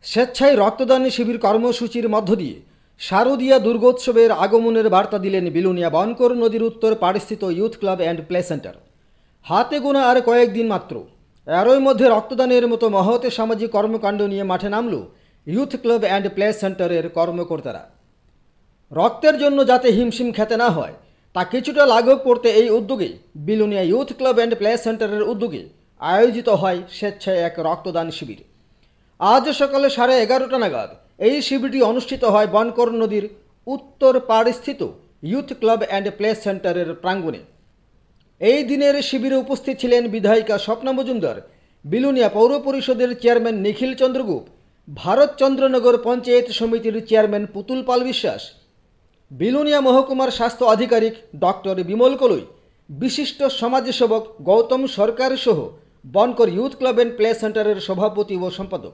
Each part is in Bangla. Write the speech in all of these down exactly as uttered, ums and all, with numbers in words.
স্বেচ্ছায় রক্তদান শিবির কর্মসূচির মধ্য দিয়ে শারদীয়া দুর্গোৎসবের আগমনের বার্তা দিলেন বিলুনিয়া বনকর নদীর উত্তর পাড়স্থিত youth club and play centre. হাতে গোনা আর কয়েকদিন মাত্র, এরই মধ্যে রক্তদানের মতো মহৎ সামাজিক কর্মকাণ্ড নিয়ে মাঠে নামল ইউথ ক্লাব অ্যান্ড প্লে সেন্টারের কর্মকর্তারা। রক্তের জন্য যাতে হিমশিম খেতে না হয় তা কিছুটা লাঘব করতে এই উদ্যোগে Belonia youth club and play সেন্টারের উদ্যোগে আয়োজিত হয় স্বেচ্ছায় এক রক্তদান শিবির। আজ সকালে সাড়ে এগারোটা নাগাদ এই শিবিরটি অনুষ্ঠিত হয় বনকর নদীর উত্তর পাড়স্থিত ইউথ ক্লাব অ্যান্ড প্লে সেন্টারের প্রাঙ্গণে। এই দিনের শিবিরে উপস্থিত ছিলেন বিধায়িকা স্বপ্না মজুমদার, বিলুনিয়া পৌর পরিষদের চেয়ারম্যান নিখিল চন্দ্রগুপ, ভারতচন্দ্রনগর পঞ্চায়েত সমিতির চেয়ারম্যান পুতুল পাল বিশ্বাস, বিলুনিয়া মহকুমার স্বাস্থ্য আধিকারিক ডক্টর বিমল কলই, বিশিষ্ট সমাজসেবক গৌতম সরকার সহ Bankar youth club and play সেন্টারের সভাপতি ও সম্পাদক।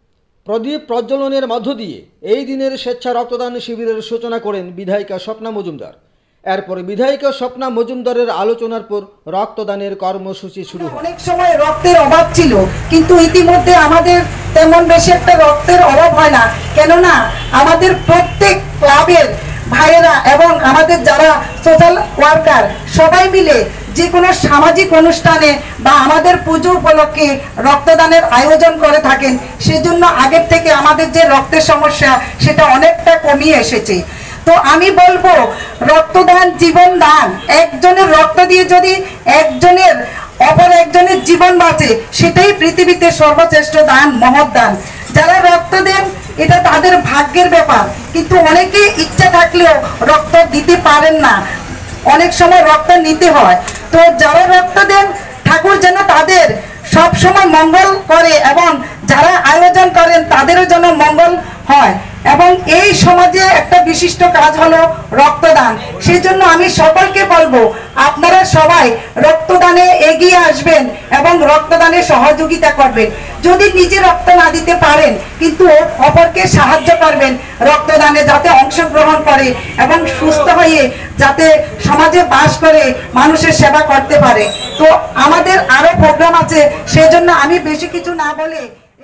প্রদীপ প্রজ্বলনের মধ্য দিয়ে এই দিনের স্বেচ্ছা রক্তদান শিবিরের সূচনা করেন বিধায়িকা স্বপ্না মজুমদার। এরপর বিধায়িকা স্বপ্না মজুমদারের আলোচনার পর রক্তদানের কর্মসূচি শুরু হয়। অনেক সময় রক্তের অভাব ছিল, কিন্তু ইতিমধ্যে আমাদের তেমন বেশি একটা রক্তের অভাব হয় না, কেননা আমাদের প্রত্যেক ক্লাবের ভাইয়েরা এবং আমাদের যারা সোশ্যাল ওয়ার্কার সবাই মিলে যে কোনো সামাজিক অনুষ্ঠানে বা আমাদের পুজো উপলক্ষে রক্তদানের আয়োজন করে থাকেন। সেজন্য আগের থেকে আমাদের যে রক্তের সমস্যা সেটা অনেকটা কমিয়ে এসেছে। তো আমি বলবো, রক্তদান জীবন দান। একজনের রক্ত দিয়ে যদি একজনের অপর একজনের জীবন বাঁচে, সেটাই পৃথিবীতে সর্বশ্রেষ্ঠ দান, মহৎ দান। যারা রক্ত দেন এটা তাদের ভাগ্যের ব্যাপার, কিন্তু অনেকে ইচ্ছা থাকলেও রক্ত দিতে পারেন না, অনেক সময় রক্ত নিতে হয়। তো যারা রক্ত দেন, ঠাকুর যেন তাদের সব সময় মঙ্গল করে এবং যারা আয়োজন করেন তাদেরও যেন মঙ্গল হয়। এবং এই সমাজে একটা বিশিষ্ট কাজ হলো রক্তদান। সেই জন্য আমি সকলকে বলবো, আপনারা সবাই রক্তদানে এগিয়ে আসবেন এবং রক্তদানে সহযোগিতা করবেন। যদি নিজে রক্ত না দিতে পারেন, কিন্তু অপরকে সাহায্য করবেন রক্তদানে, যাতে অংশগ্রহণ করে এবং সুস্থ হয়ে যাতে সমাজে বাস করে মানুষের সেবা করতে পারে। তো আমাদের আরো প্রোগ্রাম আছে, সেজন্য আমি বেশি কিছু না বলে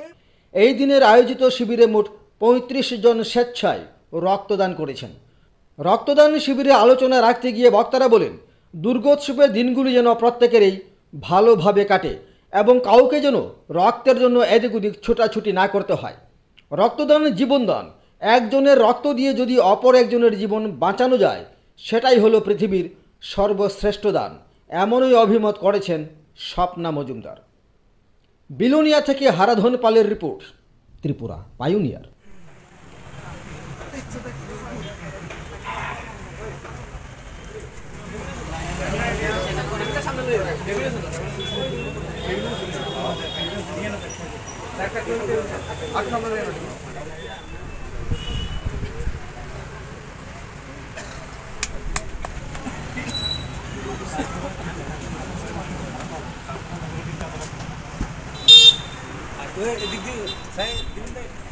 এই দিনের আয়োজিত শিবিরে মোট পঁয়ত্রিশ জন স্বেচ্ছায় রক্তদান করেছেন। রক্তদান শিবিরে আলোচনা রাখতে গিয়ে বক্তারা বলেন, দুর্গোৎসবের দিনগুলি যেন প্রত্যেকেরই ভালোভাবে কাটে এবং কাউকে যেন রক্তের জন্য এদিক ওদিক ছোটাছুটি না করতে হয়। রক্তদান জীবনদান। একজনের রক্ত দিয়ে যদি অপর একজনের জীবন বাঁচানো যায়, সেটাই হলো পৃথিবীর সর্বশ্রেষ্ঠ দান। এমনই অভিমত করেছেন স্বপ্না মজুমদার। বিলুনিয়া থেকে হারাধন পালের রিপোর্ট, ত্রিপুরা পাইওনিয়ার। এদিক দিয়ে